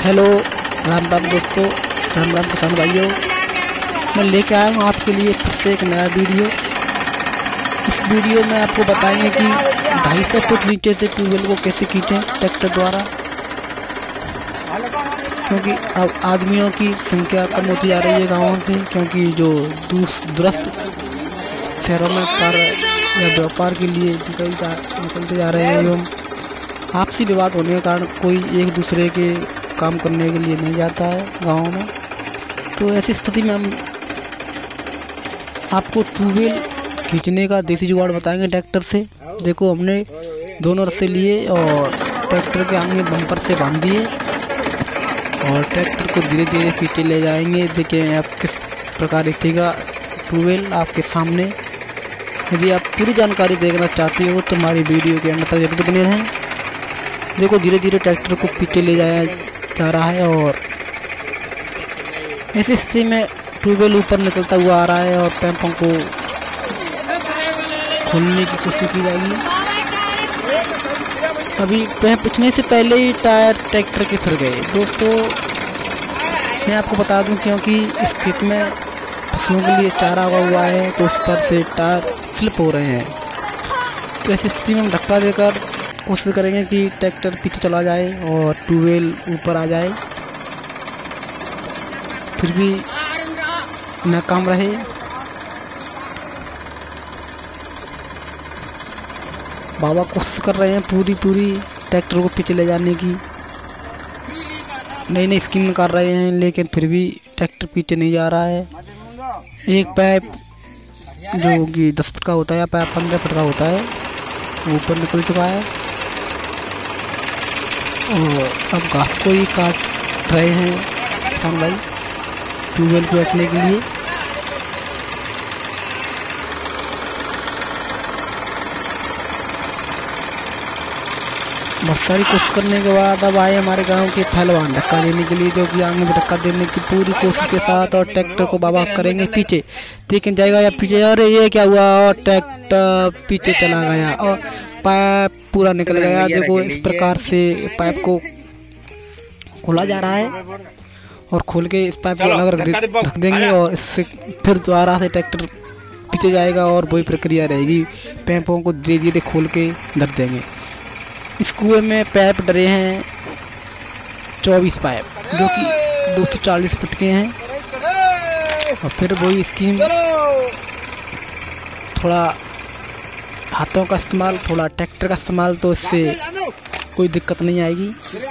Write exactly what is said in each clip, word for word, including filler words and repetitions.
Hello Ram Ram दोस्तों, राम राम किसान भाइयों। मैं लेके आया हूँ आपके लिए फिर से एक नया वीडियो। इस वीडियो में आपको बताएंगे कि ढाई सौ फुट नीचे से ट्यूबवेल को कैसे खींचें ट्रैक्टर द्वारा, क्योंकि अब आदमियों की संख्या कम होती जा रही है गाँवों से, क्योंकि जो दूरस्थ शहरों में कार्य या व्यापार के लिए निकल जा निकलते जा रहे हैं एवं आपसी विवाद होने के कारण कोई एक दूसरे के काम करने के लिए नहीं जाता है गाँव में। तो ऐसी स्थिति में हम आपको ट्यूबवेल खींचने का देसी जुगाड़ बताएंगे ट्रैक्टर से। देखो, हमने दोनों रस्से लिए और ट्रैक्टर के आगे बम्पर से बांध दिए और ट्रैक्टर को धीरे धीरे खींचे ले जाएंगे। देखिए आप किस प्रकार दिखेगा ट्यूबवेल आपके सामने। यदि आप पूरी जानकारी देखना चाहते हो तो हमारी वीडियो के अंदर तक जरूर बने रहें। देखो, धीरे धीरे ट्रैक्टर को पीछे ले जाया जा रहा है और ऐसी स्थिति में ट्यूबवेल ऊपर निकलता हुआ आ रहा है और पैपों को खोलने की कोशिश की जाएगी। अभी पैप पिछने से पहले ही टायर ट्रैक्टर के फिर गए। दोस्तों, मैं आपको बता दूं, क्योंकि इस खेत में पशुओं के लिए चारा उगा हुआ है तो उस पर से टायर स्लिप हो रहे हैं। तो ऐसी स्थिति में हम धक्का देकर कोशिश करेंगे कि ट्रैक्टर पीछे चला जाए और ट्यूबवेल ऊपर आ जाए, फिर भी नाकाम रहे। बाबा कोशिश कर रहे हैं पूरी पूरी ट्रैक्टर को पीछे ले जाने की, नई नई स्कीम कर रहे हैं, लेकिन फिर भी ट्रैक्टर पीछे नहीं जा रहा है। एक पाइप जो कि दस फुट का होता है या पाइप पंद्रह फुट का होता है वो ऊपर निकल चुका है और अब घास को ही काट रहे हैं किसान भाई ट्यूबवेल को रखने के लिए। बहुत सारी कोशिश करने के बाद अब आए हमारे गांव के पहलवान धक्का देने के लिए, जो कि आगे में धक्का देने की पूरी कोशिश के साथ, और ट्रैक्टर को बाबा करेंगे पीछे, लेकिन जाएगा या पीछे। अरे ये क्या हुआ, और ट्रैक्टर पीछे चला गया और पाइप पूरा निकल गया। देखो, इस प्रकार से पाइप को खोला जा रहा है और खोल के इस पाइप को अलग रख देंगे और इससे फिर दोबारा से ट्रैक्टर पीछे जाएगा और वही प्रक्रिया रहेगी। पाइपों को धीरे धीरे खोल के धर देंगे। इस कुएं में पाइप डरे हैं चौबीस पाइप, जो कि दो सौ चालीस फुट के हैं। और फिर वही स्कीम, थोड़ा हाथों का इस्तेमाल, थोड़ा ट्रैक्टर का इस्तेमाल, तो इससे कोई दिक्कत नहीं आएगी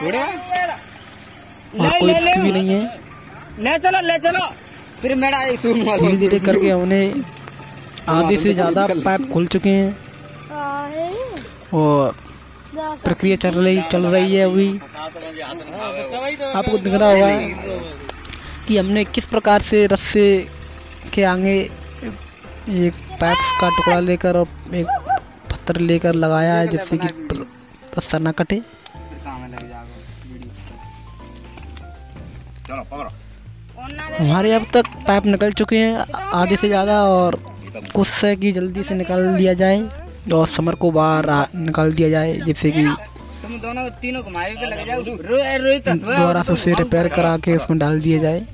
और कोई रिस्क भी नहीं है। ले चलो ले चलो फिर मेरा धीरे धीरे करके उन्हें आधे से ज़्यादा पाइप खुल चुके हैं और प्रक्रिया चल रही चल रही है। अभी आपको दिख रहा होगा कि हमने किस प्रकार से रस्से के आगे एक पाइप का टुकड़ा लेकर और एक पत्थर लेकर लगाया है, जिससे कि रस्सा ना कटे। हमारे अब तक पाइप निकल चुके हैं आधे से ज़्यादा और कोशिश है कि जल्दी से निकाल दिया जाए और समर को बाहर निकाल दिया जाए, जिससे कि तुम दोनों तीनों घुमाए पे लग जाओ, दोबारा से उसे रिपेयर करा के उसमें डाल दिया जाए।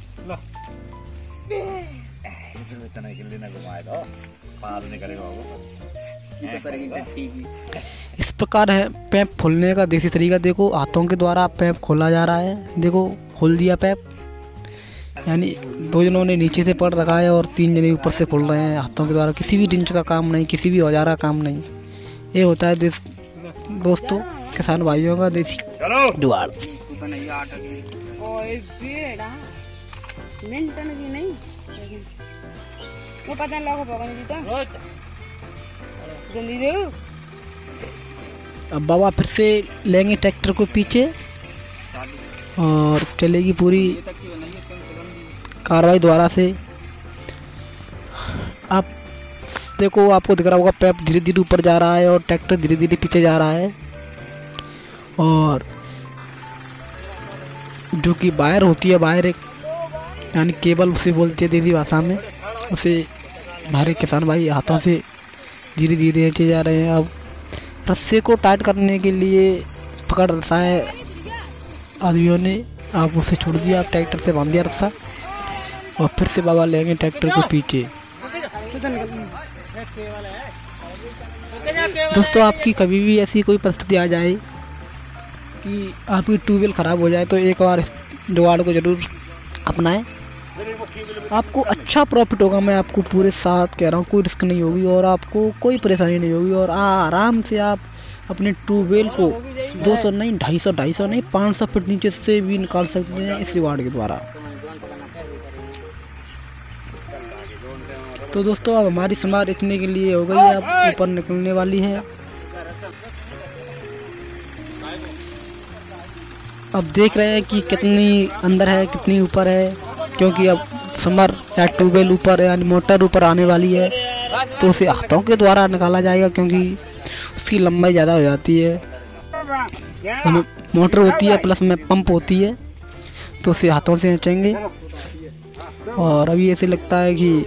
इस प्रकार है पैप खोलने का देसी तरीका। देखो, हाथों के द्वारा पैप खोला जा रहा है। देखो, खोल दिया पैप, यानी दो जनों ने नीचे से पकड़ रखा है और तीन जने ऊपर से खोल रहे हैं हाथों के द्वारा। किसी भी रिंच का काम नहीं, किसी भी औजार का काम नहीं। ये होता है देश दोस्तों किसान भाइयों का देसी जुगाड़। अब बाबा फिर से लेंगे ट्रैक्टर को पीछे और चलेगी पूरी कार्रवाई द्वारा से। आप देखो, आपको दिख रहा होगा पैप धीरे धीरे ऊपर जा रहा है और ट्रैक्टर धीरे धीरे पीछे जा रहा है। और जो कि वायर होती है, वायर एक यानी केबल उसे बोलती है देसी भाषा में, उसे हमारे किसान भाई हाथों से धीरे धीरे नीचे जा रहे हैं। अब रस्से को टाइट करने के लिए पकड़ रखा है आदमियों ने आप उसे छोड़ दिया, आप ट्रैक्टर से बांध दिया रस्सा और फिर से बाबा लेंगे ट्रैक्टर को पीछे। दोस्तों आपकी कभी भी ऐसी कोई परिस्थिति आ जाए कि आपकी ट्यूबवेल ख़राब हो जाए तो एक बार इस जुगाड़ को ज़रूर अपनाएं, आपको अच्छा प्रॉफिट होगा। मैं आपको पूरे साथ कह रहा हूँ, कोई रिस्क नहीं होगी और आपको कोई परेशानी नहीं होगी और आराम से आप अपने ट्यूबवेल को दो सौ नहीं ढाई सौ ढाई सौ नहीं पाँच सौ फीट नीचे से भी निकाल सकते हैं इस जुगाड़ के द्वारा। तो दोस्तों अब हमारी समार इतने के लिए हो गई है, अब ऊपर निकलने वाली है। अब देख रहे हैं कि कितनी अंदर है कितनी ऊपर है, क्योंकि अब समर या ट्यूबवेल ऊपर यानी मोटर ऊपर आने वाली है तो उसे हाथों के द्वारा निकाला जाएगा, क्योंकि उसकी लंबाई ज़्यादा हो जाती है। मोटर होती है प्लस में पंप होती है तो उसे हाथों से खींचेंगे। और अभी ऐसे लगता है कि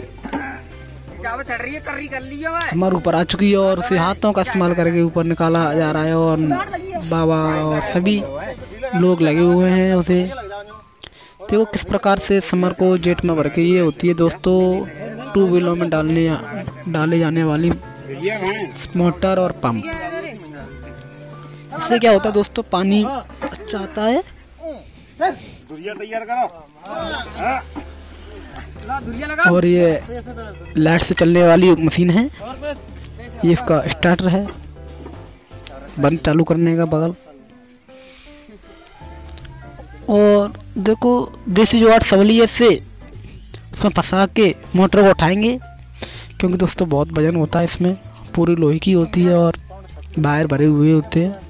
समर ऊपर आ चुकी है और उसे हाथों का इस्तेमाल करके ऊपर निकाला जा रहा है और बाबा और सभी लोग लगे हुए हैं उसे। देखो किस प्रकार से समर को जेट में भर के ये होती है दोस्तों टू व्हीलों में डालने डाले जाने वाली मोटर और पंप। इससे क्या होता है दोस्तों, पानी अच्छा आता है। और ये लाइट से चलने वाली मशीन है, ये इसका स्टार्टर है, बंद चालू करने का बगल। और देखो देसी जुगाड़ सहूलियत से उसमें फंसा के मोटर को उठाएंगे, क्योंकि दोस्तों बहुत वजन होता है इसमें, पूरी लोहे की होती है और वायर भरे हुए होते हैं।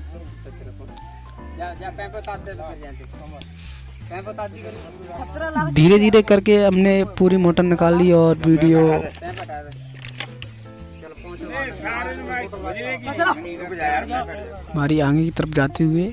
धीरे धीरे करके हमने पूरी मोटर निकाल ली और वीडियो हमारी आगे की तरफ जाते हुए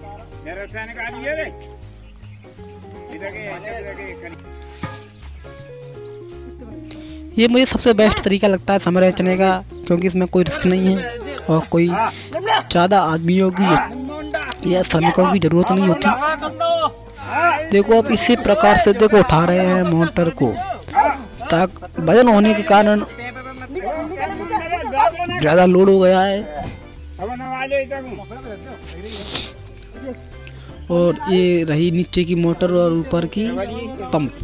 ये मुझे सबसे बेस्ट तरीका लगता है समर बेचने का, क्योंकि इसमें कोई रिस्क नहीं है और कोई ज़्यादा आदमियों की या श्रमिकों की ज़रूरत नहीं होती। देखो अब इसी प्रकार से देखो उठा रहे हैं मोटर को, ताकि वजन होने के कारण ज़्यादा लोड हो गया है। और ये रही नीचे की मोटर और ऊपर की पंप।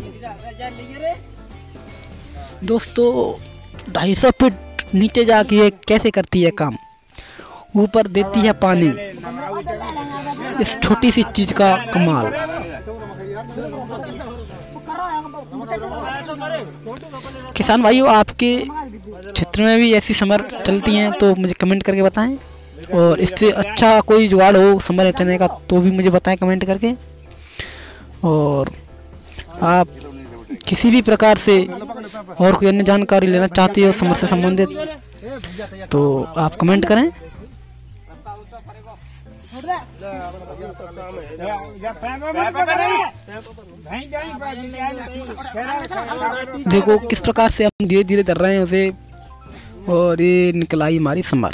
दोस्तों ढाई सौ फीट नीचे जाके ये कैसे करती है काम, ऊपर देती है पानी, इस छोटी सी चीज का कमाल। किसान भाइयों आपके क्षेत्र में भी ऐसी समर चलती हैं तो मुझे कमेंट करके बताएं, और इससे अच्छा कोई जुगाड़ हो समर चने का तो भी मुझे बताएं कमेंट करके। और आप किसी भी प्रकार से और कोई अन्य जानकारी लेना चाहते हो समर से संबंधित तो आप कमेंट करें। देखो किस प्रकार से हम धीरे धीरे कर रहे हैं उसे, और ये निकल आई हमारी समर।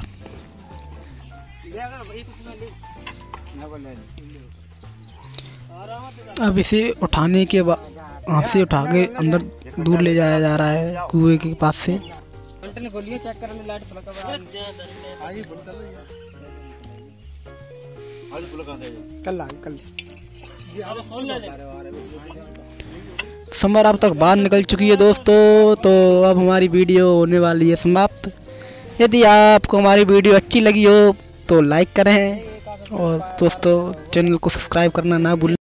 अब इसे उठाने के बाद हाथ से उठा के अंदर दूर ले जाया जा रहा है कुएं के पास से। समर अब तक बाहर निकल चुकी है दोस्तों, तो अब हमारी वीडियो होने वाली है समाप्त। यदि आपको हमारी वीडियो अच्छी लगी हो तो लाइक करें और दोस्तों चैनल को सब्सक्राइब करना ना भूलें।